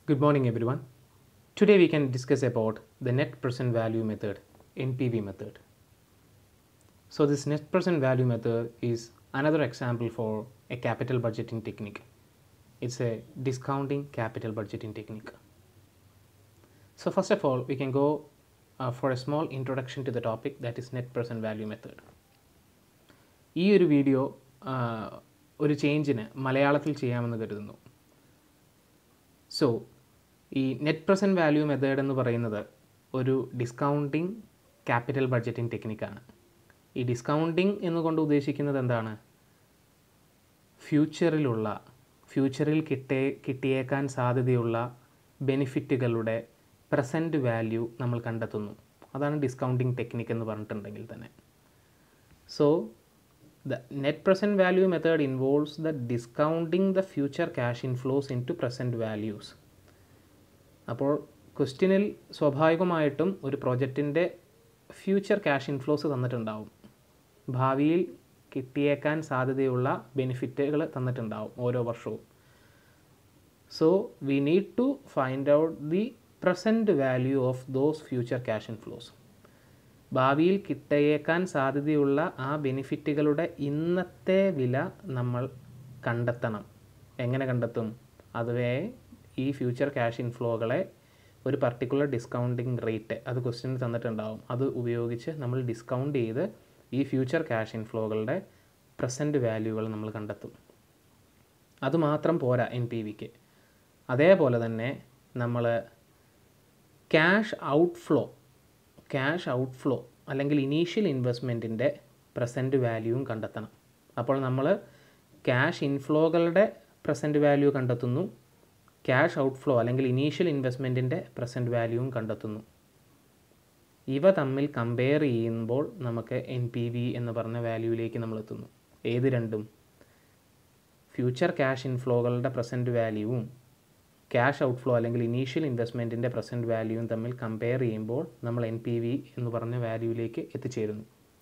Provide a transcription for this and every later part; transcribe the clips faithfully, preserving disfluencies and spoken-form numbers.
Good morning everyone. Today we can discuss about the net present value method, N P V method. So this net present value method is another example for a capital budgeting technique. It's a discounting capital budgeting technique. So first of all, we can go uh, for a small introduction to the topic, that is net present value method. ഈ ഒരു video ഒരു ചേഞ്ചിന് മലയാളത്തിൽ ചെയ്യാമെന്ന് കരുതുന്നു. So ഈ net present value method എന്ന് പറയുന്നത് ഒരു ഡിസ്കൗണ്ടിങ് ക്യാപിറ്റൽ ബഡ്ജറ്റിംഗ് ടെക്നിക്കാണ്. ഈ ഡിസ്കൗണ്ടിങ് എന്നുകൊണ്ട് ഉദ്ദേശിക്കുന്നത് എന്താണ്? ഫ്യൂച്ചറിലുള്ള ഫ്യൂച്ചറിൽ കിട്ടേ കിട്ടിയേക്കാൻ സാധ്യതയുള്ള ബെനിഫിറ്റുകളുടെ പ്രസൻറ്റ് വാല്യൂ നമ്മൾ കണ്ടെത്തുന്നു. അതാണ് ഡിസ്കൗണ്ടിങ് ടെക്നിക്ക് എന്ന് പറഞ്ഞിട്ടുണ്ടെങ്കിൽ തന്നെ. So the net present value method involves the discounting the future cash inflows into present values. അപ്പോൾ ക്വസ്റ്റ്യനിൽ സ്വാഭാവികമായിട്ടും ഒരു പ്രോജക്റ്റിൻ്റെ ഫ്യൂച്ചർ ക്യാഷ് ഇൻഫ്ലോസ് തന്നിട്ടുണ്ടാവും. ഭാവിയിൽ കിട്ടിയേക്കാൻ സാധ്യതയുള്ള ബെനിഫിറ്റുകൾ തന്നിട്ടുണ്ടാവും ഓരോ വർഷവും. So we need to find out the present value of those future cash inflows. ഭാവിയിൽ കിട്ടിയേക്കാൻ സാധ്യതയുള്ള ആ ബെനിഫിറ്റുകളുടെ ഇന്നത്തെ വില നമ്മൾ കണ്ടെത്തണം. എങ്ങനെ കണ്ടെത്തും? അതുവേ ഈ ഫ്യൂച്ചർ ക്യാഷ് ഇൻഫ്ലോകളെ ഒരു പർട്ടിക്കുലർ ഡിസ്കൗണ്ടിങ് റേറ്റ് അത് ക്വസ്റ്റ്യനിൽ തന്നിട്ടുണ്ടാവും. അത് ഉപയോഗിച്ച് നമ്മൾ ഡിസ്കൗണ്ട് ചെയ്ത് ഈ ഫ്യൂച്ചർ ക്യാഷ് ഇൻഫ്ലോകളുടെ പ്രസൻറ്റ് വാല്യൂകൾ നമ്മൾ കണ്ടെത്തും. അതുമാത്രം പോരാ എൻ പി വിക്ക്. അതേപോലെ തന്നെ നമ്മൾ ക്യാഷ് ഔട്ട്ഫ്ലോ ക്യാഷ് ഔട്ട്ഫ്ലോ അല്ലെങ്കിൽ ഇനീഷ്യൽ ഇൻവെസ്റ്റ്മെൻറ്റിൻ്റെ പ്രസൻറ്റ് വാല്യൂവും കണ്ടെത്തണം. അപ്പോൾ നമ്മൾ ക്യാഷ് ഇൻഫ്ലോകളുടെ പ്രസൻറ്റ് വാല്യൂ കണ്ടെത്തുന്നു, ക്യാഷ് ഔട്ട്ഫ്ലോ അല്ലെങ്കിൽ ഇനീഷ്യൽ ഇൻവെസ്റ്റ്മെൻറ്റിൻ്റെ പ്രസൻറ്റ് വാല്യൂവും കണ്ടെത്തുന്നു. ഇവ തമ്മിൽ കമ്പയർ ചെയ്യുമ്പോൾ നമുക്ക് എൻ പി വി എന്ന് പറഞ്ഞ വാല്യൂവിലേക്ക് നമ്മൾ എത്തുന്നു. ഏത് രണ്ടും? ഫ്യൂച്ചർ ക്യാഷ് ഇൻഫ്ലോകളുടെ പ്രസൻറ്റ് വാല്യൂവും ക്യാഷ് ഔട്ട്ഫ്ലോ അല്ലെങ്കിൽ ഇനീഷ്യൽ ഇൻവെസ്റ്റ്മെൻറ്റിൻ്റെ പ്രസൻറ്റ് വാല്യൂവും തമ്മിൽ കമ്പയർ ചെയ്യുമ്പോൾ നമ്മൾ എൻ പി വി എന്ന് പറഞ്ഞ വാല്യൂവിലേക്ക് എത്തിച്ചേരുന്നു.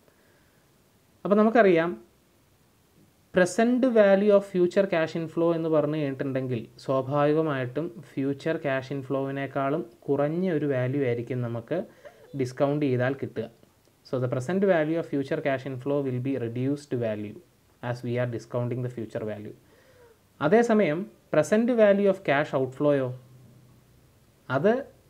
അപ്പോൾ നമുക്കറിയാം, present value of future cash inflow എന്ന് പറഞ്ഞു കഴിഞ്ഞിട്ടുണ്ടെങ്കിൽ സ്വാഭാവികമായിട്ടും ഫ്യൂച്ചർ ക്യാഷ് ഇൻഫ്ലോവിനേക്കാളും കുറഞ്ഞ ഒരു വാല്യൂ ആയിരിക്കും നമുക്ക് ഡിസ്കൗണ്ട് ചെയ്താൽ കിട്ടുക. So the present value of future cash inflow will be reduced value as we are discounting the future value. അതേസമയം പ്രസൻറ്റ് വാല്യൂ ഓഫ് ക്യാഷ് ഔട്ട്ഫ്ലോയോ, അത്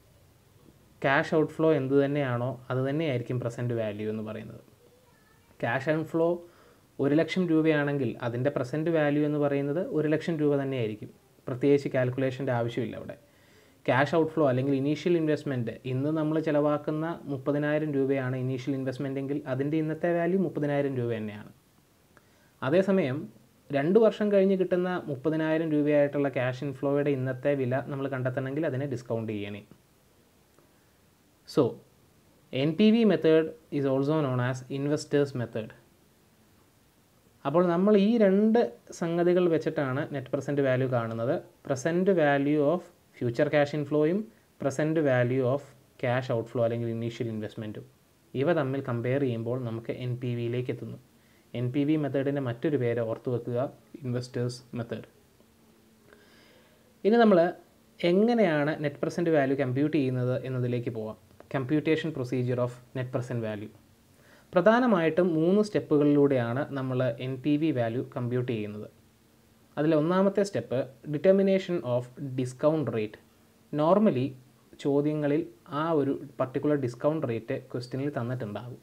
ക്യാഷ് ഔട്ട്ഫ്ലോ എന്ത് തന്നെയാണോ അത് തന്നെയായിരിക്കും പ്രസൻറ്റ് വാല്യൂ എന്ന് പറയുന്നത്. ക്യാഷ് ഔട്ട്ഫ്ലോ ഒരു ലക്ഷം രൂപയാണെങ്കിൽ അതിൻ്റെ പ്രസൻറ്റ് വാല്യൂ എന്ന് പറയുന്നത് ഒരു ലക്ഷം രൂപ തന്നെയായിരിക്കും. പ്രത്യേകിച്ച് കാൽക്കുലേഷൻ്റെ ആവശ്യമില്ല അവിടെ. ക്യാഷ് ഔട്ട്ഫ്ലോ അല്ലെങ്കിൽ ഇനീഷ്യൽ ഇൻവെസ്റ്റ്മെൻറ്റ്, ഇന്ന് നമ്മൾ ചിലവാക്കുന്ന മുപ്പതിനായിരം രൂപയാണ് ഇനീഷ്യൽ ഇൻവെസ്റ്റ്മെൻറ്റ് എങ്കിൽ അതിൻ്റെ ഇന്നത്തെ വാല്യൂ മുപ്പതിനായിരം രൂപ തന്നെയാണ്. അതേസമയം രണ്ട് വർഷം കഴിഞ്ഞ് കിട്ടുന്ന മുപ്പതിനായിരം രൂപയായിട്ടുള്ള ക്യാഷ് ഇൻഫ്ലോയുടെ ഇന്നത്തെ വില നമ്മൾ കണ്ടെത്തണമെങ്കിൽ അതിനെ ഡിസ്കൗണ്ട് ചെയ്യണേ. So N P V method is also known as investors method. അപ്പോൾ നമ്മൾ ഈ രണ്ട് സംഗതികൾ വെച്ചിട്ടാണ് നെറ്റ് പ്രസൻറ്റ് വാല്യൂ കാണുന്നത്. Present value of future cash ഇൻഫ്ലോയും present value of cash outflow അല്ലെങ്കിൽ ഇനീഷ്യൽ ഇൻവെസ്റ്റ്മെൻറ്റും. ഇവ തമ്മിൽ കമ്പയർ ചെയ്യുമ്പോൾ നമുക്ക് എൻ പി വിയിലേക്ക് എത്തുന്നു. എൻ പി വി മെത്തേഡിൻ്റെ മറ്റൊരു പേര് ഓർത്തു വെക്കുക, ഇൻവെസ്റ്റേഴ്സ് മെത്തേഡ്. ഇനി നമ്മൾ എങ്ങനെയാണ് നെറ്റ് പ്രസൻറ്റ് വാല്യൂ കമ്പ്യൂട്ട് ചെയ്യുന്നത് എന്നതിലേക്ക് പോവാം. Computation procedure of net present value. പ്രധാനമായിട്ടും മൂന്ന് സ്റ്റെപ്പുകളിലൂടെയാണ് നമ്മൾ N P V value compute ചെയ്യുന്നത്. അതിൽ ഒന്നാമത്തെ step determination of discount rate. Normally ചോദ്യങ്ങളിൽ ആ ഒരു പർട്ടിക്കുലർ ഡിസ്കൗണ്ട് റേറ്റ് ക്വസ്റ്റ്യനിൽ തന്നിട്ടുണ്ടാകും.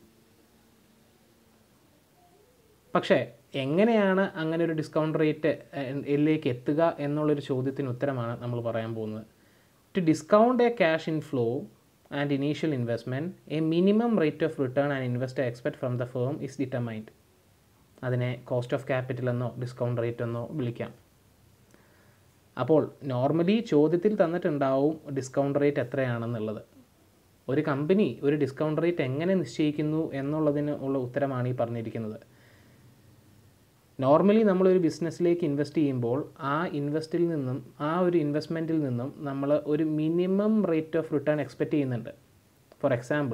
പക്ഷേ എങ്ങനെയാണ് അങ്ങനെ ഒരു ഡിസ്കൗണ്ട് റേറ്റ് ഇതിലേക്ക് എത്തുക എന്നുള്ളൊരു ചോദ്യത്തിന് ഉത്തരമാണ് നമ്മൾ പറയാൻ പോകുന്നത്. To discount a cash inflow and initial investment, a minimum rate of return and investor expect from the firm is determined. അതിനെ കോസ്റ്റ് ഓഫ് ക്യാപിറ്റൽ എന്നോ ഡിസ്കൗണ്ട് റേറ്റ് എന്നോ വിളിക്കാം. അപ്പോൾ നോർമലി ചോദ്യത്തിൽ തന്നിട്ടുണ്ടാവും ഡിസ്കൗണ്ട് റേറ്റ് എത്രയാണെന്നുള്ളത്. ഒരു കമ്പനി ഒരു ഡിസ്കൗണ്ട് റേറ്റ് എങ്ങനെ നിശ്ചയിക്കുന്നു എന്നുള്ളതിന് ഉള്ള ഉത്തരമാണ് ഈ പറഞ്ഞിരിക്കുന്നത്. നോർമലി നമ്മളൊരു ബിസിനസ്സിലേക്ക് ഇൻവെസ്റ്റ് ചെയ്യുമ്പോൾ ആ ഇൻവെസ്റ്റിൽ നിന്നും ആ ഒരു ഇൻവെസ്റ്റ്മെൻറ്റിൽ നിന്നും നമ്മൾ ഒരു minimum rate of return expect ചെയ്യുന്നുണ്ട്. ഫോർ എക്സാമ്പിൾ,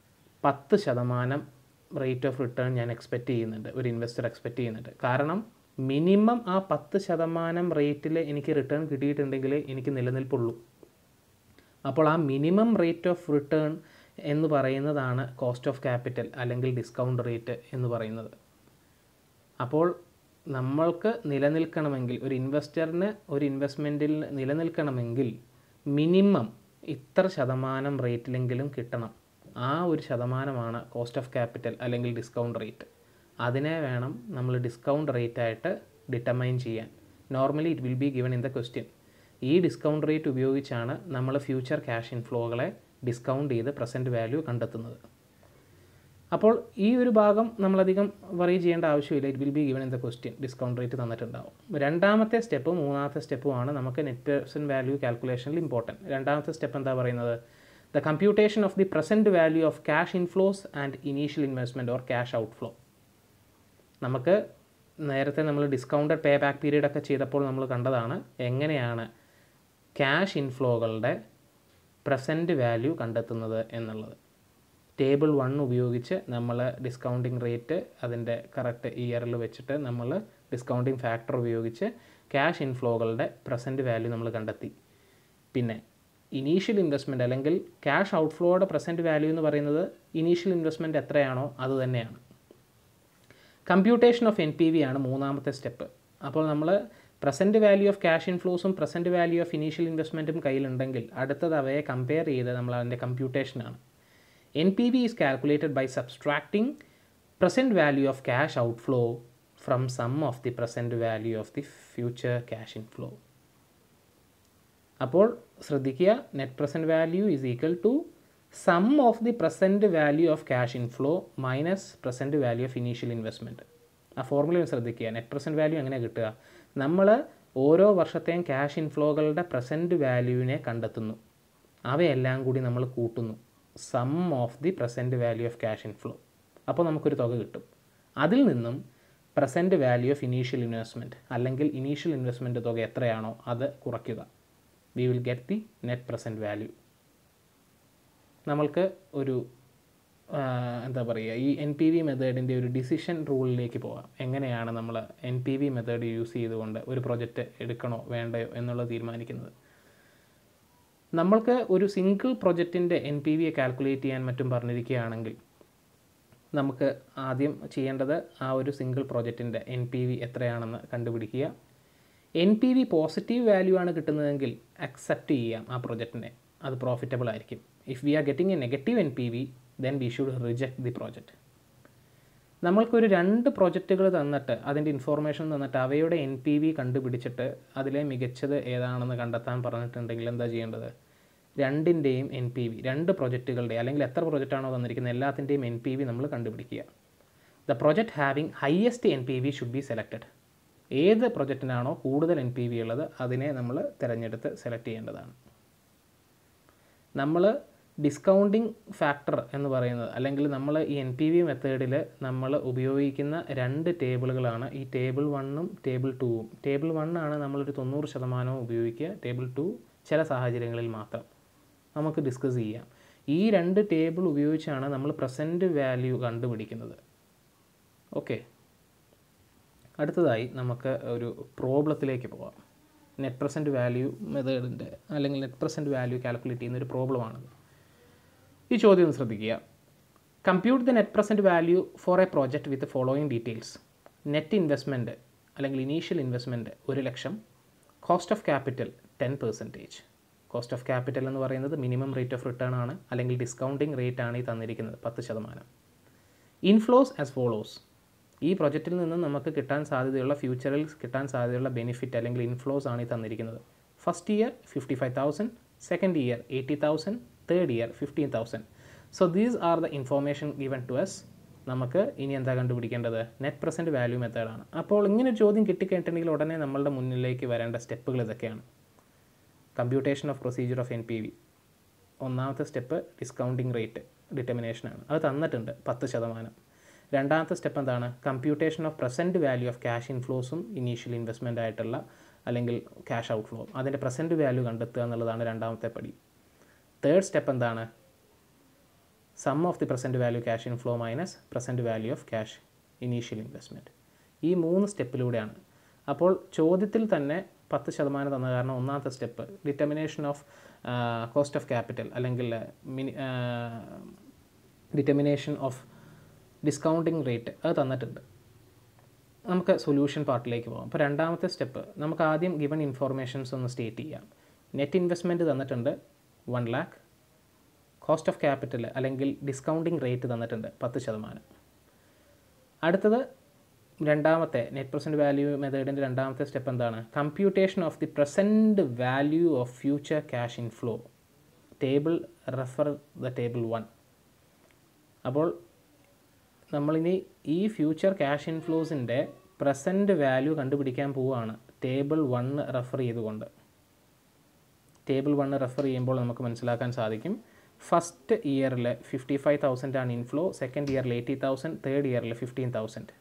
പത്ത് ശതമാനം റേറ്റ് ഓഫ് റിട്ടേൺ ഞാൻ എക്സ്പെക്റ്റ് ചെയ്യുന്നുണ്ട്, ഒരു ഇൻവെസ്റ്റർ എക്സ്പെക്റ്റ് ചെയ്യുന്നുണ്ട്. കാരണം മിനിമം ആ പത്ത് ശതമാനം റേറ്റിൽ എനിക്ക് റിട്ടേൺ കിട്ടിയിട്ടുണ്ടെങ്കിൽ എനിക്ക് നിലനിൽപ്പുള്ളൂ. അപ്പോൾ ആ മിനിമം റേറ്റ് ഓഫ് റിട്ടേൺ എന്ന് പറയുന്നതാണ് കോസ്റ്റ് ഓഫ് ക്യാപിറ്റൽ അല്ലെങ്കിൽ ഡിസ്കൗണ്ട് റേറ്റ് എന്ന് പറയുന്നത്. അപ്പോൾ നമ്മൾക്ക് നിലനിൽക്കണമെങ്കിൽ, ഒരു ഇൻവെസ്റ്ററിന് ഒരു ഇൻവെസ്റ്റ്മെൻറ്റിൽ നിലനിൽക്കണമെങ്കിൽ മിനിമം ഇത്ര ശതമാനം റേറ്റിലെങ്കിലും കിട്ടണം. ആ ഒരു ശതമാനമാണ് കോസ്റ്റ് ഓഫ് ക്യാപിറ്റൽ അല്ലെങ്കിൽ ഡിസ്കൗണ്ട് റേറ്റ്. അതിനെ വേണം നമ്മൾ ഡിസ്കൗണ്ട് റേറ്റ് ആയിട്ട് ഡിറ്റർമൈൻ ചെയ്യാൻ. Normally it will be given in the question. ഈ ഡിസ്കൗണ്ട് റേറ്റ് ഉപയോഗിച്ചാണ് നമ്മൾ ഫ്യൂച്ചർ ക്യാഷ് ഇൻഫ്ലോകളെ ഡിസ്കൗണ്ട് ചെയ്ത് പ്രസൻറ്റ് വാല്യൂ കണ്ടെത്തുന്നത്. അപ്പോൾ ഈ ഒരു ഭാഗം നമ്മളധികം വറി ചെയ്യേണ്ട ആവശ്യമില്ല. It will be given in the question. Discount rate തന്നിട്ടുണ്ടാവും. രണ്ടാമത്തെ സ്റ്റെപ്പും മൂന്നാമത്തെ സ്റ്റെപ്പുമാണ് നമുക്ക് നെറ്റ് പ്രസൻറ്റ് വാല്യൂ കാൽക്കുലേഷനിൽ ഇമ്പോർട്ടൻറ്റ്. രണ്ടാമത്തെ സ്റ്റെപ്പ് എന്താ പറയുന്നത്? The computation of the present value of cash inflows and initial investment or cash outflow. നമുക്ക് നേരത്തെ നമ്മൾ ഡിസ്കൗണ്ടഡ് പേ ബാക്ക് പീരീഡ് ഒക്കെ ചെയ്തപ്പോൾ നമ്മൾ കണ്ടതാണ് എങ്ങനെയാണ് ക്യാഷ് ഇൻഫ്ലോകളുടെ പ്രസൻറ്റ് വാല്യൂ കണ്ടെത്തുന്നത് എന്നുള്ളത്. ടേബിൾ വൺ ഉപയോഗിച്ച് നമ്മൾ ഡിസ്കൗണ്ടിങ് റേറ്റ് അതിൻ്റെ കറക്റ്റ് ഇയറിൽ വെച്ചിട്ട് നമ്മൾ ഡിസ്കൗണ്ടിങ് ഫാക്ടർ ഉപയോഗിച്ച് ക്യാഷ് ഇൻഫ്ലോകളുടെ പ്രസൻറ്റ് വാല്യൂ നമ്മൾ കണ്ടെത്തി. പിന്നെ ഇനീഷ്യൽ ഇൻവെസ്റ്റ്മെൻറ്റ് അല്ലെങ്കിൽ ക്യാഷ് ഔട്ട്ഫ്ലോയുടെ പ്രസൻറ്റ് വാല്യൂ എന്ന് പറയുന്നത് ഇനീഷ്യൽ ഇൻവെസ്റ്റ്മെൻറ്റ് എത്രയാണോ അത് തന്നെയാണ്. Computation of N P V ആണ് മൂന്നാമത്തെ സ്റ്റെപ്പ്. അപ്പോൾ നമ്മൾ പ്രസൻറ്റ് വാല്യൂ ഓഫ് ക്യാഷ് ഇൻഫ്ലോസും പ്രസൻറ്റ് വാല്യൂ ഓഫ് ഇനീഷ്യൽ ഇൻവെസ്റ്റ്മെൻറ്റും കയ്യിലുണ്ടെങ്കിൽ അടുത്തത് അവയെ കമ്പയർ ചെയ്ത് നമ്മൾ അതിൻ്റെ കമ്പ്യൂട്ടേഷനാണ്. N P V is calculated by subtracting present value of cash outflow from some of the present value of the future cash inflow. അപ്പോൾ ശ്രദ്ധിക്കുക, net present value is equal to sum of the present value of cash inflow minus present value of initial investment. ആ formula ശ്രദ്ധിക്കുക. Net present value എങ്ങനെ കിട്ടുക? നമ്മൾ ഓരോ വർഷത്തെയും cash ഇൻഫ്ലോകളുടെ present വാല്യൂവിനെ കണ്ടെത്തുന്നു. അവയെല്ലാം കൂടി നമ്മൾ കൂട്ടുന്നു. Sum of the present value of cash inflow. അപ്പോൾ നമുക്കൊരു തുക കിട്ടും. അതിൽ നിന്നും present value of initial investment അല്ലെങ്കിൽ ഇനീഷ്യൽ ഇൻവെസ്റ്റ്മെൻറ്റ് തുക എത്രയാണോ അത് കുറയ്ക്കുക. We will get the net present value. നമ്മൾക്ക് ഒരു എന്താ പറയുക, ഈ എൻ പി വി മെത്തേഡിൻ്റെ ഒരു ഡിസിഷൻ റൂളിലേക്ക് പോകാം. എങ്ങനെയാണ് നമ്മൾ N P V method use ചെയ്തുകൊണ്ട് ഒരു പ്രൊജക്റ്റ് എടുക്കണോ വേണ്ടയോ എന്നുള്ളത് തീരുമാനിക്കുന്നത്. നമ്മൾക്ക് ഒരു സിംഗിൾ പ്രൊജക്റ്റിൻ്റെ എൻ പി വിയെ കാൽക്കുലേറ്റ് ചെയ്യാൻ മറ്റും പറഞ്ഞിരിക്കുകയാണെങ്കിൽ നമുക്ക് ആദ്യം ചെയ്യേണ്ടത് ആ ഒരു സിംഗിൾ പ്രൊജക്റ്റിൻ്റെ എൻ പി വി എത്രയാണെന്ന് കണ്ടുപിടിക്കുക. N P V positive value ആണ് കിട്ടുന്നതെങ്കിൽ അക്സെപ്റ്റ് ചെയ്യാം ആ പ്രൊജക്റ്റിനെ, അത് പ്രോഫിറ്റബിൾ ആയിരിക്കും. If we are getting a negative N P V then we should reject the project. നമ്മൾക്കൊരു രണ്ട് പ്രോജക്റ്റുകൾ തന്നിട്ട് അതിൻ്റെ ഇൻഫോർമേഷൻ തന്നിട്ട് അവയുടെ എൻ പി വി കണ്ടുപിടിച്ചിട്ട് അതിലെ മികച്ചത് ഏതാണെന്ന് കണ്ടെത്താൻ പറഞ്ഞിട്ടുണ്ടെങ്കിൽ എന്താ ചെയ്യേണ്ടത്? രണ്ടിൻ്റെയും എൻ പി വി, രണ്ട് പ്രൊജക്റ്റുകളുടെ അല്ലെങ്കിൽ എത്ര പ്രൊജക്റ്റാണോ തന്നിരിക്കുന്നത് എല്ലാത്തിൻ്റെയും എൻ പി വി നമ്മൾ കണ്ടുപിടിക്കുക. The project having highest N P V should be selected. ഏത് പ്രൊജക്റ്റിനാണോ കൂടുതൽ എൻ പി വി ഉള്ളത് അതിനെ നമ്മൾ തിരഞ്ഞെടുത്ത് സെലക്ട് ചെയ്യേണ്ടതാണ്. നമ്മൾ ഡിസ്കൗണ്ടിങ് ഫാക്ടർ എന്ന് പറയുന്നത് അല്ലെങ്കിൽ നമ്മൾ ഈ എൻ പി വി മെത്തേഡിൽ നമ്മൾ ഉപയോഗിക്കുന്ന രണ്ട് ടേബിളുകളാണ് ഈ ടേബിൾ വണ്ണും ടേബിൾ ടൂവും. ടേബിൾ വണ്ണാണ് നമ്മളൊരു തൊണ്ണൂറ് ശതമാനവും ഉപയോഗിക്കുക. ടേബിൾ ടു ചില സാഹചര്യങ്ങളിൽ മാത്രം നമുക്ക് ഡിസ്കസ് ചെയ്യാം. ഈ രണ്ട് ടേബിൾ ഉപയോഗിച്ചാണ് നമ്മൾ പ്രസൻറ്റ് വാല്യൂ കണ്ടുപിടിക്കുന്നത്. ഓക്കെ, അടുത്തതായി നമുക്ക് ഒരു പ്രോബ്ലത്തിലേക്ക് പോകാം. നെറ്റ് പ്രസൻറ്റ് വാല്യൂ മെത്തേഡിൻ്റെ അല്ലെങ്കിൽ നെറ്റ് പ്രസൻറ്റ് വാല്യൂ കാൽക്കുലേറ്റ് ചെയ്യുന്ന ഒരു പ്രോബ്ലമാണത്. ഈ ചോദ്യം ഒന്ന് ശ്രദ്ധിക്കുക. Compute the net present value for a project with following details. Net investment അല്ലെങ്കിൽ ഇനീഷ്യൽ ഇൻവെസ്റ്റ്മെൻറ്റ് ഒരു ലക്ഷം. Cost of capital ten percentage. Cost of capital എന്ന് പറയുന്നത് മിനിമം റേറ്റ് ഓഫ് റിട്ടേൺ ആണ് അല്ലെങ്കിൽ ഡിസ്കൗണ്ടിങ് റേറ്റ് ആണ് ഈ തന്നിരിക്കുന്നത്, പത്ത് ശതമാനം. Inflows as follows. ഈ പ്രൊജക്റ്റിൽ നിന്ന് നമുക്ക് കിട്ടാൻ സാധ്യതയുള്ള ഫ്യൂച്ചറിൽ കിട്ടാൻ സാധ്യതയുള്ള ബെനിഫിറ്റ് അല്ലെങ്കിൽ ഇൻഫ്ലോസ് ആണ് ഈ തന്നിരിക്കുന്നത്. First year fifty five thousand, second year eighty thousand, third year fifteen thousand. So these are the information given to us. നമുക്ക് ഇനി എന്താ കണ്ടുപിടിക്കേണ്ടത്? നെറ്റ് പ്രസൻറ്റ് വാല്യൂ മെത്തേഡാണ്. അപ്പോൾ ഇങ്ങനെ ഒരു ചോദ്യം കിട്ടിക്കഴിഞ്ഞിട്ടുണ്ടെങ്കിൽ ഉടനെ നമ്മളുടെ മുന്നിലേക്ക് വരേണ്ട സ്റ്റെപ്പുകൾ ഇതൊക്കെയാണ്. Computation of procedure of N P V. ഒന്നാമത്തെ സ്റ്റെപ്പ് ഡിസ്കൗണ്ടിങ് റേറ്റ് ഡിറ്റർമിനേഷനാണ്, അത് തന്നിട്ടുണ്ട് പത്ത് ശതമാനം. രണ്ടാമത്തെ സ്റ്റെപ്പ് എന്താണ്? Computation of present value of cash ഇൻഫ്ലോസും ഇനീഷ്യൽ ഇൻവെസ്റ്റ്മെൻ്റ് ആയിട്ടുള്ള അല്ലെങ്കിൽ ക്യാഷ് ഔട്ട്ഫ്ലോ അതിൻ്റെ പ്രസൻറ്റ് വാല്യൂ കണ്ടെത്തുക എന്നുള്ളതാണ് രണ്ടാമത്തെ പടി. തേർഡ് സ്റ്റെപ്പ് എന്താണ്? Sum of the present value cash inflow minus present value of cash initial investment. ഈ മൂന്ന് സ്റ്റെപ്പിലൂടെയാണ് അപ്പോൾ ചോദ്യത്തിൽ തന്നെ പത്ത് ശതമാനം തന്ന കാരണം ഒന്നാമത്തെ step determination of cost of capital അല്ലെങ്കിൽ mini determination of discounting rate അത് തന്നിട്ടുണ്ട്. നമുക്ക് സൊല്യൂഷൻ പാർട്ടിലേക്ക് പോകാം. അപ്പോൾ രണ്ടാമത്തെ സ്റ്റെപ്പ് നമുക്ക് ആദ്യം ഗിവൺ ഇൻഫോർമേഷൻസ് ഒന്ന് സ്റ്റേറ്റ് ചെയ്യാം. നെറ്റ് ഇൻവെസ്റ്റ്മെൻറ്റ് തന്നിട്ടുണ്ട് one lakh, cost of capital അല്ലെങ്കിൽ ഡിസ്കൗണ്ടിങ് റേറ്റ് തന്നിട്ടുണ്ട് പത്ത് ശതമാനം. അടുത്തത് രണ്ടാമത്തെ നെറ്റ് പ്രസൻറ്റ് വാല്യൂ മെത്തേഡിൻ്റെ രണ്ടാമത്തെ സ്റ്റെപ്പ് എന്താണ്? Computation of the present value of future cash inflow. Table refer the table one. അപ്പോൾ നമ്മളിനി ഈ ഫ്യൂച്ചർ ക്യാഷ് ഇൻഫ്ലോസിൻ്റെ പ്രസൻറ്റ് വാല്യൂ കണ്ടുപിടിക്കാൻ പോവുകയാണ് ടേബിൾ വണ്ണ് റെഫർ ചെയ്തുകൊണ്ട്. ടേബിൾ വണ്ണ് റെഫർ ചെയ്യുമ്പോൾ നമുക്ക് മനസ്സിലാക്കാൻ സാധിക്കും ഫസ്റ്റ് ഇയറിൽ ഫിഫ്റ്റി ഫൈവ് തൗസൻഡ് ആണ് ഇൻഫ്ലോ, സെക്കൻഡ് ഇയറിൽ എയ്റ്റി തൗസൻഡ്, തേർഡ് ഇയറിൽ ഫിഫ്റ്റീൻ തൗസൻഡ്.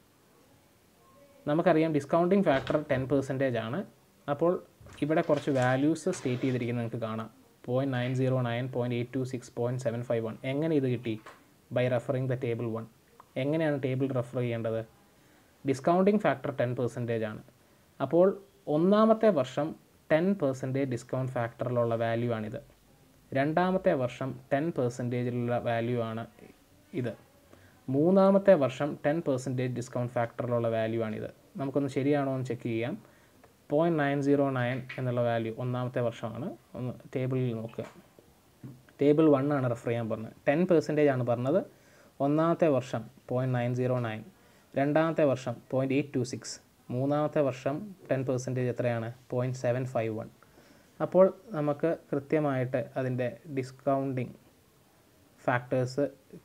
നമുക്കറിയാം ഡിസ്കൗണ്ടിങ് ഫാക്ടർ ടെൻ പെർസെൻറ്റേജ് ആണ്. അപ്പോൾ ഇവിടെ കുറച്ച് വാല്യൂസ് സ്റ്റേറ്റ് ചെയ്തിരിക്കുന്നത് നിങ്ങൾക്ക് കാണാം. Point nine zero nine, point eight two six, point seven five one. എങ്ങനെ ഇത് കിട്ടി? By referring the table one. എങ്ങനെയാണ് ടേബിൾ റെഫർ ചെയ്യേണ്ടത്? ഡിസ്കൗണ്ടിങ് ഫാക്ടർ ടെൻ പെർസെൻറ്റേജ് ആണ്. അപ്പോൾ ഒന്നാമത്തെ വർഷം ടെൻ പെർസെൻറ്റേജ് ഡിസ്കൗണ്ട് ഫാക്ടറിലുള്ള വാല്യൂ ആണിത്. രണ്ടാമത്തെ വർഷം ടെൻ പെർസെൻറ്റേജിലുള്ള വാല്യൂ ആണ് ഇത്. മൂന്നാമത്തെ വർഷം ടെൻ പെർസെൻറ്റേജ് ഡിസ്കൗണ്ട് ഫാക്ടറിലുള്ള വാല്യൂ ആണിത്. നമുക്കൊന്ന് ശരിയാണോ എന്ന് ചെക്ക് ചെയ്യാം. പോയിൻറ്റ് നയൻ സീറോ നയൻ എന്നുള്ള വാല്യൂ ഒന്നാമത്തെ വർഷമാണ്. ഒന്ന് ടേബിളിൽ നോക്കുക. ടേബിൾ വൺ ആണ് റെഫർ ചെയ്യാൻ പറഞ്ഞത്. ടെൻ പെർസെൻറ്റേജ് ആണ് പറഞ്ഞത്. ഒന്നാമത്തെ വർഷം പോയിൻറ്റ് നയൻ സീറോ നയൻ, രണ്ടാമത്തെ വർഷം പോയിൻറ്റ് എയ്റ്റ് ടു സിക്സ്, മൂന്നാമത്തെ വർഷം ടെൻ പെർസെൻറ്റേജ് എത്രയാണ്? Point seven five one. അപ്പോൾ നമുക്ക് കൃത്യമായിട്ട് അതിൻ്റെ ഡിസ്കൗണ്ടിങ് ഫാക്ടേഴ്സ്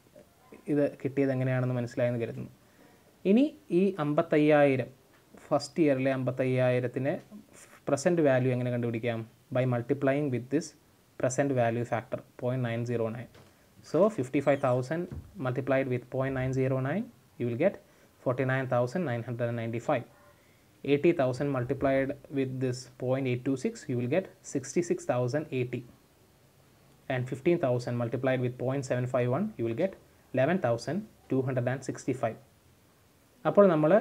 ഇത് കിട്ടിയത് എങ്ങനെയാണെന്ന് മനസ്സിലായെന്ന് കരുതുന്നു. ഇനി ഈ അമ്പത്തയ്യായിരം ഫസ്റ്റ് ഇയറിലെ അമ്പത്തയ്യായിരത്തിന് പ്രസൻറ്റ് വാല്യൂ എങ്ങനെ കണ്ടുപിടിക്കാം? By multiplying with this present value factor point nine zero nine. So fifty-five thousand multiplied with zero point nine zero nine, you will get forty-nine thousand nine hundred ninety-five. eighty thousand multiplied with this zero point eight two six, you will get sixty-six thousand eighty. And fifteen thousand multiplied with zero point seven five one, you will get eleven thousand two hundred sixty-five. അപ്പോൾ നമ്മൾ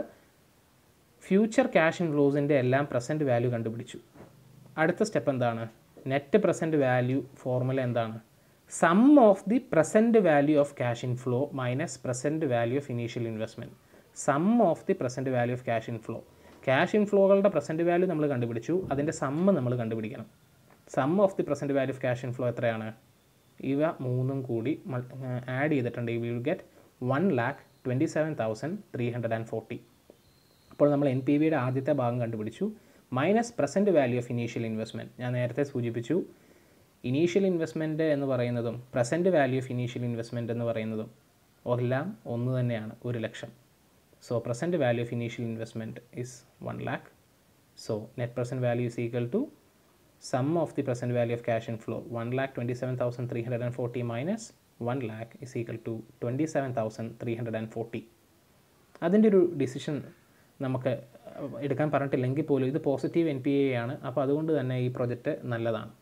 future cash ഇൻഫ്ലോസിൻ്റെ എല്ലാം present value കണ്ടുപിടിച്ചു. അടുത്ത step എന്താണ്? Net present value formula എന്താണ്? Sum of the present value of cash inflow minus present value of initial investment. Sum of the present value of cash inflow. Cash ഇൻഫ്ലോകളുടെ present value നമ്മൾ കണ്ടുപിടിച്ചു, അതിൻ്റെ sum നമ്മൾ കണ്ടുപിടിക്കണം. Sum of the present value of cash inflow എത്രയാണ്? ഇവ മൂന്നും കൂടി ആഡ് ചെയ്തിട്ടുണ്ടെങ്കിൽ we will get one lakh twenty seven thousand three hundred and forty. അപ്പോൾ നമ്മൾ എൻ പി വിയുടെ ആദ്യത്തെ ഭാഗം കണ്ടുപിടിച്ചു. Minus present value of initial investment. ഞാൻ നേരത്തെ സൂചിപ്പിച്ചു, ഇനീഷ്യൽ ഇൻവെസ്റ്റ്മെൻറ്റ് എന്ന് പറയുന്നതും present value of initial investment എന്ന് പറയുന്നതും എല്ലാം ഒന്ന് തന്നെയാണ്, ഒരു ലക്ഷം. So present value of initial investment is one lakh. So net present value is equal to sum of the present value of cash inflow one lakh twenty seven thousand three hundred and forty minus one lakh is equal to twenty seven thousand three hundred and forty. അതിൻ്റെ ഒരു decision നമുക്ക് എടുക്കാൻ പറഞ്ഞിട്ടില്ലെങ്കിൽ പോലും ഇത് positive N P A ആണ്. അപ്പോൾ അതുകൊണ്ട് തന്നെ ഈ പ്രൊജക്റ്റ് നല്ലതാണ്.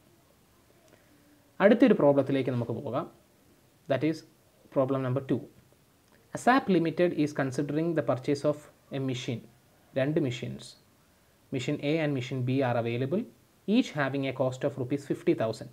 അടുത്തൊരു പ്രോബ്ലത്തിലേക്ക് നമുക്ക് പോകാം. That is problem number two. ASAP limited is considering the purchase of a machine. രണ്ട് machines, machine A and machine B are available, each having a cost of rupees fifty thousand.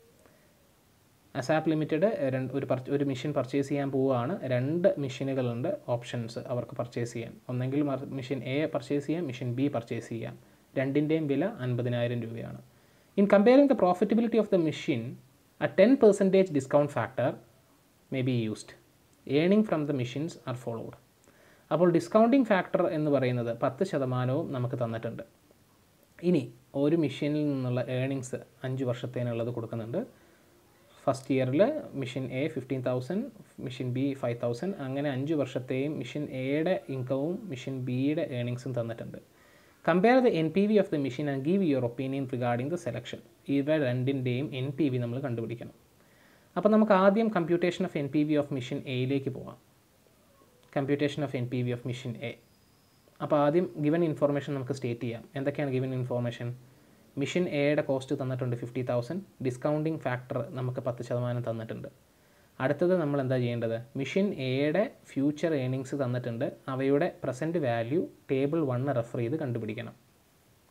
ASAP limited ഒരു ഒരു machine purchase ചെയ്യാൻ പോവുകയാണ്. രണ്ട് മെഷീനുകളുണ്ട് options അവർക്ക് purchase ചെയ്യാൻ. ഒന്നെങ്കിൽ machine A purchase ചെയ്യാം, മെഷീൻ ബി പർച്ചേസ് ചെയ്യാം. രണ്ടിൻ്റെയും വില അൻപതിനായിരം രൂപയാണ്. In comparing the profitability of the machine, a ten percent discount factor may be used. Earning from the machines are followed. അപ്പോൾ ഡിസ്കൗണ്ടിങ് ഫാക്ടർ എന്ന് പറയുന്നത് പത്ത് ശതമാനവും നമുക്ക് തന്നിട്ടുണ്ട്. ഇനി ഒരു മെഷീനിൽ നിന്നുള്ള ഏർണിങ്സ് അഞ്ച് വർഷത്തേനുള്ളത് കൊടുക്കുന്നുണ്ട്. ഫസ്റ്റ് ഇയറിൽ machine A fifteen thousand, machine B five thousand, അങ്ങനെ അഞ്ച് വർഷത്തെയും മെഷീൻ എയുടെ ഇൻകവും മെഷീൻ ബിയുടെ ഏർണിങ്സും തന്നിട്ടുണ്ട്. Compare the N P V of the machine and give your opinion regarding the selection. ഇവ രണ്ടിൻ്റെയും എൻ പി വി നമ്മൾ കണ്ടുപിടിക്കണം. അപ്പോൾ നമുക്ക് ആദ്യം computation of N P V of machine എയിലേക്ക് പോകാം. Computation of N P V of machine A. അപ്പോൾ ആദ്യം ഗിവൻ ഇൻഫോർമേഷൻ നമുക്ക് സ്റ്റേറ്റ് ചെയ്യാം. എന്തൊക്കെയാണ് ഗിവൻ ഇൻഫോർമേഷൻ? മെഷീൻ എയുടെ കോസ്റ്റ് തന്നിട്ടുണ്ട് ഫിഫ്റ്റി തൗസൻഡ്, ഡിസ്കൗണ്ടിങ് ഫാക്ടർ നമുക്ക് പത്ത് ശതമാനം തന്നിട്ടുണ്ട്. അടുത്തത് നമ്മൾ എന്താ ചെയ്യേണ്ടത്? മെഷീൻ എയുടെ ഫ്യൂച്ചർ ഏർണിങ്സ് തന്നിട്ടുണ്ട്, അവയുടെ present value table one refer ചെയ്ത് കണ്ടുപിടിക്കണം.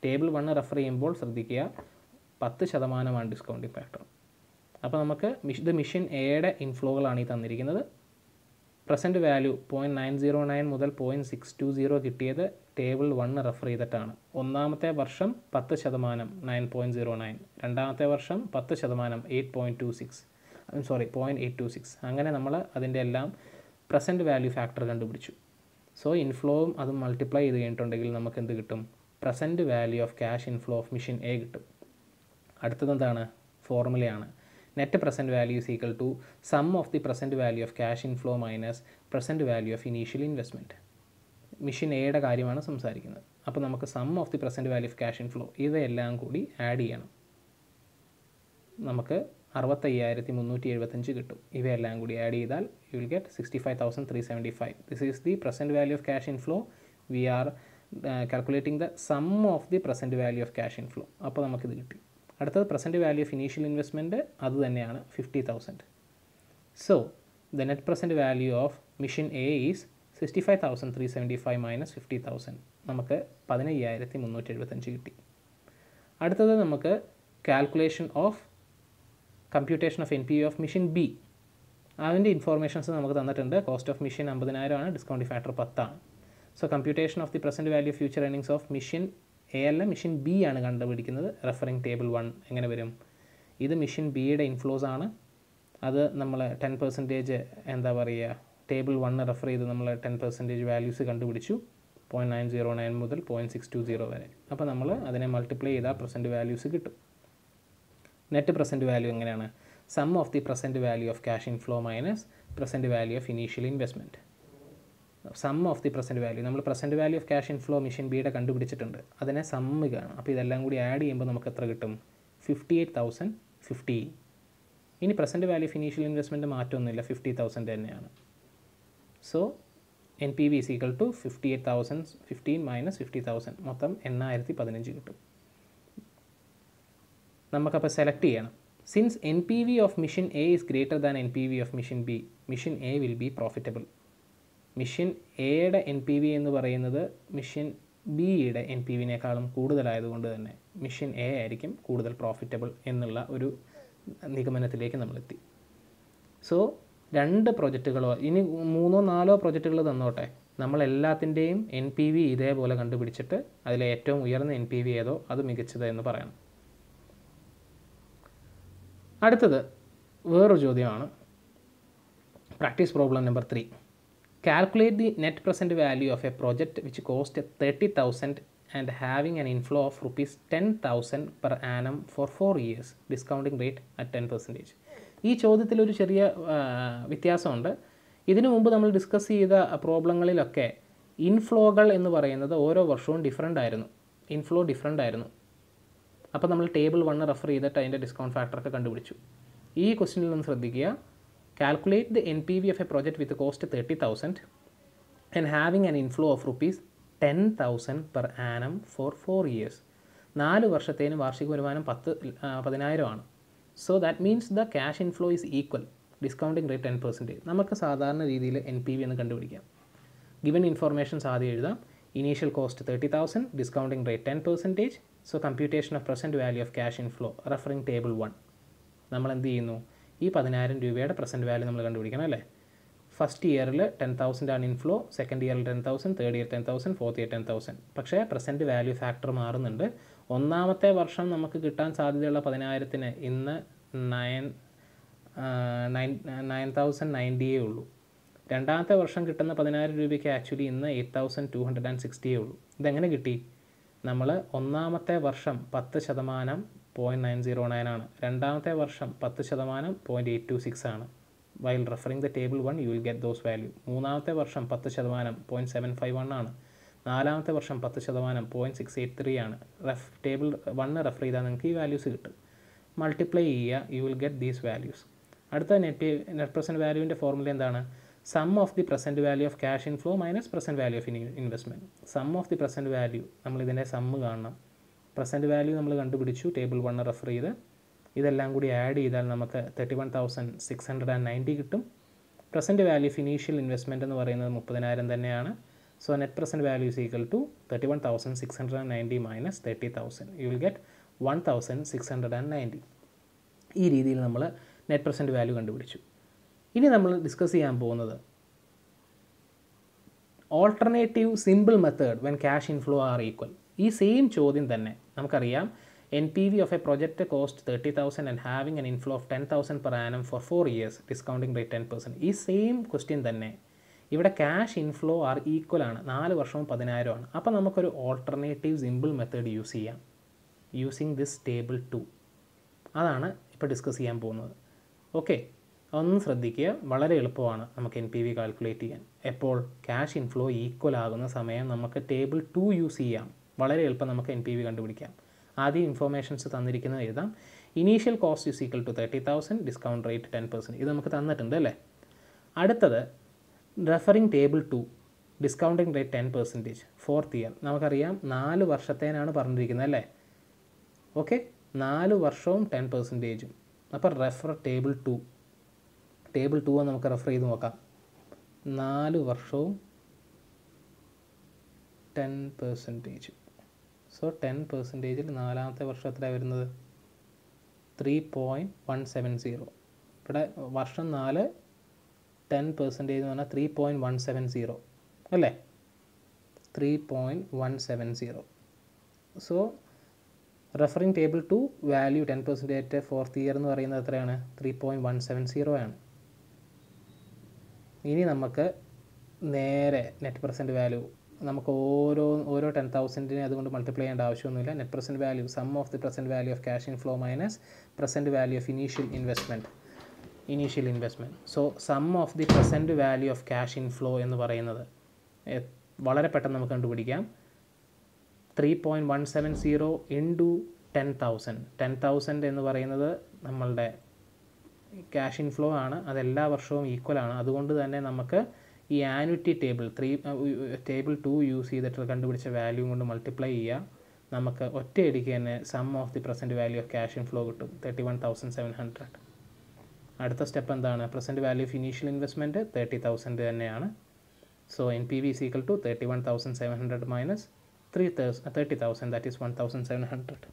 ടേബിൾ വണ്ണ് റെഫർ ചെയ്യുമ്പോൾ ശ്രദ്ധിക്കുക പത്ത് ശതമാനമാണ് ഡിസ്കൗണ്ടിങ് ഫാക്ടർ. അപ്പോൾ നമുക്ക് ഇത് മിഷൻ എയുടെ ഇൻഫ്ലോകളാണ് ഈ തന്നിരിക്കുന്നത്. Present value point nine zero nine മുതൽ പോയിൻറ്റ് സിക്സ് ടു സീറോ കിട്ടിയത് ടേബിൾ വണ്ണ് റെഫർ ചെയ്തിട്ടാണ്. ഒന്നാമത്തെ വർഷം പത്ത് ശതമാനം നയൻ പോയിൻറ്റ് സീറോ നയൻ, രണ്ടാമത്തെ വർഷം പത്ത് ശതമാനം eight point two six sorry point eight two six. അങ്ങനെ നമ്മൾ അതിൻ്റെ എല്ലാം പ്രസൻറ്റ് വാല്യൂ ഫാക്ടർ കണ്ടുപിടിച്ചു. സോ ഇൻഫ്ലോവും അതും മൾട്ടിപ്ലൈ ചെയ്ത് കഴിഞ്ഞിട്ടുണ്ടെങ്കിൽ നമുക്ക് എന്ത് കിട്ടും? Present value of cash inflow of machine A കിട്ടും. അടുത്തത് എന്താണ്? ഫോർമുലയാണ്. Net present value is equal to sum of the present value of cash inflow minus present value of initial investment. Machine എയുടെ കാര്യമാണ് സംസാരിക്കുന്നത്. അപ്പോൾ നമുക്ക് sum of the present value of cash inflow ഇവയെല്ലാം കൂടി ആഡ് ചെയ്യണം. നമുക്ക് അറുപത്തയ്യായിരത്തി മുന്നൂറ്റി എഴുപത്തഞ്ച് കിട്ടും. ഇവയെല്ലാം കൂടി ആഡ് ചെയ്താൽ you will get sixty five thousand three seventy five. This is the present value of cash inflow. We are calculating the sum of the present value of cash inflow. അപ്പോൾ നമുക്കിത് കിട്ടി. അടുത്തത് present value of initial investment, അത് തന്നെയാണ് fifty thousand. So the net present value of machine A is sixty five thousand three seventy five minus fifty thousand. നമുക്ക് പതിനയ്യായിരത്തി മുന്നൂറ്റി എഴുപത്തഞ്ച് കിട്ടി. അടുത്തത് നമുക്ക് calculation of computation of N P V of machine B. അതിൻ്റെ ഇൻഫോർമേഷൻസ് നമുക്ക് തന്നിട്ടുണ്ട്. കോസ്റ്റ് ഓഫ് മിഷൻ അമ്പതിനായിരം ആണ്, ഡിസ്കൗണ്ട് ഫാക്ടർ പത്താണ്. So computation of the present value future earnings of machine A അല്ല മിഷൻ ബി ആണ് കണ്ടുപിടിക്കുന്നത്. റെഫറിങ് ടേബിൾ വൺ എങ്ങനെ വരും? ഇത് മിഷൻ ബിയുടെ ഇൻഫ്ലോസ് ആണ്. അത് നമ്മൾ ടെൻ പെർസെൻറ്റേജ് എന്താ പറയുക, ടേബിൾ വണ്ണ് റെഫർ ചെയ്ത് നമ്മൾ ടെൻ പെർസെൻറ്റേജ് വാല്യൂസ് കണ്ടുപിടിച്ചു. പോയിൻറ്റ് നയൻ സീറോ നയൻ മുതൽ പോയിൻറ്റ് സിക്സ് ടു സീറോ വരെ. അപ്പോൾ നമ്മൾ അതിനെ മൾട്ടിപ്ലൈ ചെയ്താൽ പ്രസൻറ്റ് വാല്യൂസ് കിട്ടും. നെറ്റ് പ്രസൻറ്റ് വാല്യൂ എങ്ങനെയാണ്? Sum of the present value of cash inflow minus present value of initial investment. Sum of the present value, നമ്മൾ present value of cash inflow machine ബിയുടെ കണ്ടുപിടിച്ചിട്ടുണ്ട്. അതിനെ sum കാണും. അപ്പോൾ ഇതെല്ലാം കൂടി ആഡ് ചെയ്യുമ്പോൾ നമുക്ക് എത്ര കിട്ടും? Fifty eight thousand fifty. ഇനി present value of initial investment മാറ്റമൊന്നുമില്ല, ഫിഫ്റ്റി തൗസൻഡ് തന്നെയാണ്. So N P V is equal to fifty eight thousand fifteen minus fifty thousand, മൊത്തം എണ്ണായിരത്തി പതിനഞ്ച് കിട്ടും. നമുക്കപ്പോൾ സെലക്ട് ചെയ്യണം. Since N P V of machine A is greater than N P V of machine B, machine A will be profitable. Machine എയുടെ N P V എന്ന് പറയുന്നത് mission ബിയുടെ എൻ പി വിനേക്കാളും കൂടുതലായതുകൊണ്ട് തന്നെ മിഷൻ എ ആയിരിക്കും കൂടുതൽ profitable എന്നുള്ള ഒരു നിഗമനത്തിലേക്ക് നമ്മളെത്തി. സോ രണ്ട് പ്രൊജക്റ്റുകളോ ഇനി മൂന്നോ നാലോ പ്രൊജക്റ്റുകൾ തന്നോട്ടെ, നമ്മളെല്ലാത്തിൻ്റെയും എൻ പി വി ഇതേപോലെ കണ്ടുപിടിച്ചിട്ട് അതിലെ ഏറ്റവും ഉയർന്ന എൻ പി വി ഏതോ അത് മികച്ചത് എന്ന് പറയണം. അടുത്തത് വേറൊരു ചോദ്യമാണ്. Practice problem number three. Calculate the net present value of a project which cost thirty thousand and having an inflow of rupees ten thousand per annum for four years. Discounting rate at ten percent. ഈ ചോദ്യത്തിലൊരു ചെറിയ വ്യത്യാസമുണ്ട്. ഇതിനു മുമ്പ് നമ്മൾ discuss ചെയ്ത പ്രോബ്ലങ്ങളിലൊക്കെ ഇൻഫ്ലോകൾ എന്ന് പറയുന്നത് ഓരോ വർഷവും ഡിഫറൻ്റ് ആയിരുന്നു. ഇൻഫ്ലോ ഡിഫറൻ്റ് ആയിരുന്നു. അപ്പോൾ നമ്മൾ ടേബിൾ വണ്ണ് റെഫർ ചെയ്തിട്ട് അതിൻ്റെ ഡിസ്കൗണ്ട് ഫാക്ടറൊക്കെ കണ്ടുപിടിച്ചു. ഈ ക്വസ്റ്റ്യനിൽ നിന്ന് ശ്രദ്ധിക്കുക. Calculate the N P V of a project with a cost thirty thousand and having an inflow of rupees ten thousand per annum for four years. നാല് വർഷത്തേനും വാർഷിക വരുമാനം പത്ത് പതിനായിരമാണ്. So that means the cash inflow is equal, discounting rate ten percentage. നമുക്ക് സാധാരണ രീതിയിൽ N P V എന്ന് കണ്ടുപിടിക്കാം. ഗിവൻ ഇൻഫോർമേഷൻസ് ആദ്യം എഴുതാം. Initial cost thirty thousand, discounting rate ten percentage. So computation of present value of cash inflow referring table one. നമ്മൾ എന്ത് ചെയ്യുന്നു? ഈ പതിനായിരം രൂപയുടെ പ്രസൻറ്റ് വാല്യൂ നമ്മൾ കണ്ടുപിടിക്കണം അല്ലേ. ഫസ്റ്റ് ഇയറിൽ ടെൻ തൗസൻഡ് ആണ് ഇൻഫ്ലോ, സെക്കൻഡ് ഇയറിൽ ten thousand, third year ten thousand, fourth year ten thousand. പക്ഷേ പ്രസൻറ്റ് വാല്യൂ ഫാക്ടർ മാറുന്നുണ്ട്. ഒന്നാമത്തെ വർഷം നമുക്ക് കിട്ടാൻ സാധ്യതയുള്ള പതിനായിരത്തിന് ഇന്ന് നയൻ നയൻ നയൻ തൗസൻഡ് നയൻറ്റിയേ ഉള്ളൂ. രണ്ടാമത്തെ വർഷം കിട്ടുന്ന പതിനായിരം രൂപയ്ക്ക് ആക്ച്വലി ഇന്ന് eight thousand two hundred and സിക്സ്റ്റിയേ ഉള്ളൂ. ഇതെങ്ങനെ കിട്ടി? നമ്മൾ ഒന്നാമത്തെ വർഷം പത്ത് ശതമാനം പോയിൻറ്റ് നയൻ സീറോ നയൻ ആണ്, രണ്ടാമത്തെ വർഷം പത്ത് ശതമാനം പോയിൻറ്റ് എയ്റ്റ് ടു സിക്സ് ആണ്. While referring the table one you will get those value. മൂന്നാമത്തെ വർഷം പത്ത് ശതമാനം പോയിൻറ്റ് സെവൻ ഫൈവ് വൺ ആണ്, നാലാമത്തെ വർഷം പത്ത് ശതമാനം പോയിൻറ്റ് സിക്സ് എയ്റ്റ് ത്രീ ആണ്. റെഫ് ടേബിൾ വണ്ണ് റെഫർ ചെയ്താൽ നിങ്ങൾക്ക് ഈ വാല്യൂസ് കിട്ടും. മൾട്ടിപ്ലൈ ചെയ്യുക, you will get these values. അടുത്ത നെറ്റ് നെറ്റ് പ്രസൻറ്റ് വാല്യൂവിൻ്റെ ഫോർമുല എന്താണ്? Sum of the present value of cash inflow minus present value of investment. Sum of the present value, നമ്മളിതിൻ്റെ sum കാണണം. പ്രസൻറ്റ് വാല്യൂ നമ്മൾ കണ്ടുപിടിച്ചു table one refer ചെയ്ത്. ഇതെല്ലാം കൂടി ആഡ് ചെയ്താൽ നമുക്ക് thirty one thousand six hundred and ninety കിട്ടും. Present value of initial investment എന്ന് പറയുന്നത് മുപ്പതിനായിരം തന്നെയാണ്. So net present value is equal to thirty-one thousand six hundred ninety minus thirty thousand. You will get one thousand six hundred ninety. ഈ രീതിയിൽ നമ്മൾ net present value കണ്ടുപിടിച്ചു. ഇനി നമ്മൾ ഡിസ്കസ് ചെയ്യാൻ പോകുന്നത് alternative simple method when cash inflow are equal. ഈ same ചോദ്യം തന്നെ നമുക്കറിയാം. N P V of a project cost thirty thousand and having an inflow of ten thousand per annum four four years, discounting rate ten percent. ഈ same question തന്നെ ഇവിടെ cash inflow are equal ആണ്, നാല് വർഷവും പതിനായിരമാണ്. അപ്പോൾ നമുക്കൊരു alternative simple method use ചെയ്യാം യൂസിങ് ദിസ് ടേബിൾ ടു. അതാണ് ഇപ്പോൾ ഡിസ്കസ് ചെയ്യാൻ പോകുന്നത്. ഓക്കെ, ഒന്ന് ശ്രദ്ധിക്കുക, വളരെ എളുപ്പമാണ് നമുക്ക് എൻ പി വി കാൽക്കുലേറ്റ് ചെയ്യാൻ. എപ്പോൾ ക്യാഷ് ഇൻഫ്ലോ ഈക്വൽ ആകുന്ന സമയം നമുക്ക് ടേബിൾ ടു യൂസ് ചെയ്യാം. വളരെ എളുപ്പം നമുക്ക് എൻ പി വി കണ്ടുപിടിക്കാം. ആദ്യം ഇൻഫോർമേഷൻസ് തന്നിരിക്കുന്നത് എഴുതാം. Initial cost is equal to thirty thousand, discount rate ten percent. ഇത് നമുക്ക് തന്നിട്ടുണ്ട് അല്ലേ. അടുത്തത് referring table two, discounting rate ten percentage fourth year. നമുക്കറിയാം നാല് വർഷത്തേനാണ് പറഞ്ഞിരിക്കുന്നത് അല്ലേ. ഓക്കെ, നാല് വർഷവും ടെൻ പെർസെൻറ്റേജും. അപ്പോൾ refer table two. Table two നമുക്ക് റെഫർ ചെയ്ത് നോക്കാം. നാല് വർഷവും ടെൻ പെർസെൻറ്റേജ്. സോ ടെൻ പെർസെൻറ്റേജിൽ നാലാമത്തെ വർഷം എത്രയാണ് വരുന്നത്? Three point one seven zero. ഇവിടെ വർഷം നാല്, ടെൻ പെർസെൻറ്റേജ് എന്ന് പറഞ്ഞാൽ three point one seven zero അല്ലേ. Three point one seven zero. So referring table two value ten percentage fourth year എന്ന് പറയുന്നത് എത്രയാണ്? Three point one seven zero ആണ്. ഇനി നമുക്ക് നേരെ നെറ്റ് പ്രസൻറ്റ് വാല്യൂ നമുക്ക് ഓരോ ഓരോ ടെൻ തൗസൻഡിനെ അതുകൊണ്ട് മൾട്ടിപ്ലൈ ചെയ്യേണ്ട ആവശ്യമൊന്നുമില്ല. Net present value sum of the present value of cash inflow minus present value of initial investment initial investment. So sum of the present value of cash inflow എന്ന് പറയുന്നത് വളരെ പെട്ടെന്ന് നമുക്ക് കണ്ടുപിടിക്കാം. Three point one seven zero into ten thousand. Ten thousand എന്ന് പറയുന്നത് നമ്മളുടെ cash inflow ആണ്, അതെല്ലാ വർഷവും ഈക്വൽ ആണ്. അതുകൊണ്ട് തന്നെ നമുക്ക് ഈ annuity table three table two use ചെയ്തിട്ട് കണ്ടുപിടിച്ച വാല്യൂ കൊണ്ട് മൾട്ടിപ്ലൈ ചെയ്യുക. നമുക്ക് ഒറ്റയടിക്ക് തന്നെ sum of the present value of cash inflow കിട്ടും, thirty one thousand seven hundred. അടുത്ത സ്റ്റെപ്പ് എന്താണ്? Present value of initial investment thirty thousand തന്നെയാണ്. So N P V is equal to thirty one thousand seven hundred minus three thirty thousand, that is one thousand seven hundred.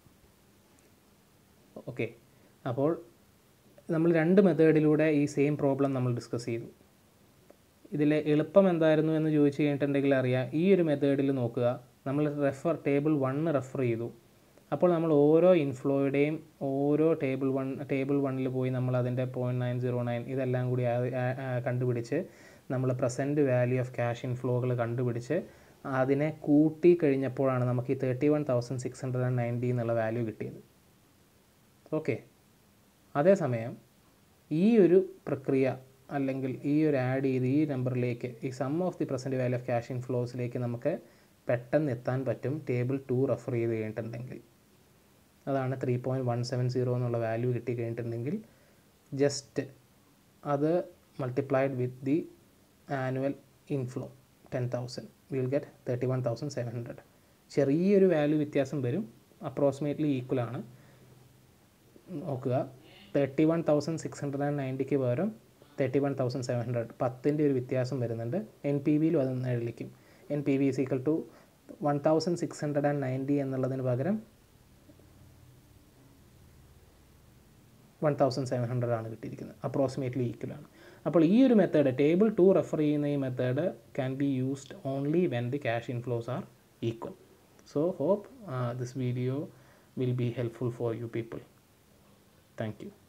Okay, അപ്പോൾ നമ്മൾ രണ്ട് മെത്തേഡിലൂടെ ഈ same problem നമ്മൾ discuss ചെയ്തു. ഇതിലെ എളുപ്പം എന്തായിരുന്നു എന്ന് ചോദിച്ചു കഴിഞ്ഞിട്ടുണ്ടെങ്കിൽ അറിയാം. ഈ ഒരു മെത്തേഡിൽ നോക്കുക, നമ്മൾ റെഫർ ടേബിൾ വണ്ണ് റെഫർ ചെയ്തു. അപ്പോൾ നമ്മൾ ഓരോ ഇൻഫ്ലോയുടെയും ഓരോ ടേബിൾ വൺ ടേബിൾ വണ്ണിൽ പോയി നമ്മൾ അതിൻ്റെ പോയിൻറ്റ് നയൻ സീറോ നയൻ ഇതെല്ലാം കൂടി കണ്ടുപിടിച്ച് നമ്മൾ പ്രസൻറ്റ് വാല്യൂ ഓഫ് ക്യാഷ് ഇൻഫ്ലോകൾ കണ്ടുപിടിച്ച് അതിനെ കൂട്ടി കഴിഞ്ഞപ്പോഴാണ് നമുക്ക് ഈ thirty one thousand six hundred and ninety എന്നുള്ള വാല്യൂ കിട്ടിയത്. ഓക്കെ, അതേസമയം ഈ ഒരു പ്രക്രിയ അല്ലെങ്കിൽ ഈ ഒരു ആഡ് ചെയ്ത് ഈ നമ്പറിലേക്ക് ഈ sum of the present value of cash ഇൻഫ്ലോസിലേക്ക് നമുക്ക് പെട്ടെന്ന് എത്താൻ പറ്റും ടേബിൾ ടു റെഫർ ചെയ്ത് കഴിഞ്ഞിട്ടുണ്ടെങ്കിൽ. അതാണ് three point one seven zero എന്നുള്ള വാല്യൂ കിട്ടി കഴിഞ്ഞിട്ടുണ്ടെങ്കിൽ ജസ്റ്റ് അത് multiplied with the annual inflow ten thousand will get thirty one thousand seven hundred. ചെറിയൊരു വാല്യൂ വ്യത്യാസം വരും, അപ്രോക്സിമേറ്റ്ലി ഈക്വൽ ആണ്. നോക്കുക, thirty one thousand six hundred and നയൻറ്റിക്ക് പകരം thirty one thousand seven hundred, പത്തിൻ്റെ ഒരു വ്യത്യാസം വരുന്നുണ്ട്. എൻ പി വിയിലും അത് എഴുതിക്കും. N P V is equal to one thousand six hundred and ninety എന്നുള്ളതിന് പകരം വൺ തൗസൻഡ് സെവൻ ഹൺഡ്രഡ് ആണ് കിട്ടിയിരിക്കുന്നത്. അപ്രോക്സിമേറ്റ്ലി ഈക്വൽ ആണ്. അപ്പോൾ ഈ ഒരു മെത്തേഡ് ടേബിൾ ടു റെഫർ ചെയ്യുന്ന ഈ method can be used only when the cash inflows are equal. So hope this video will be helpful for you people. Thank you.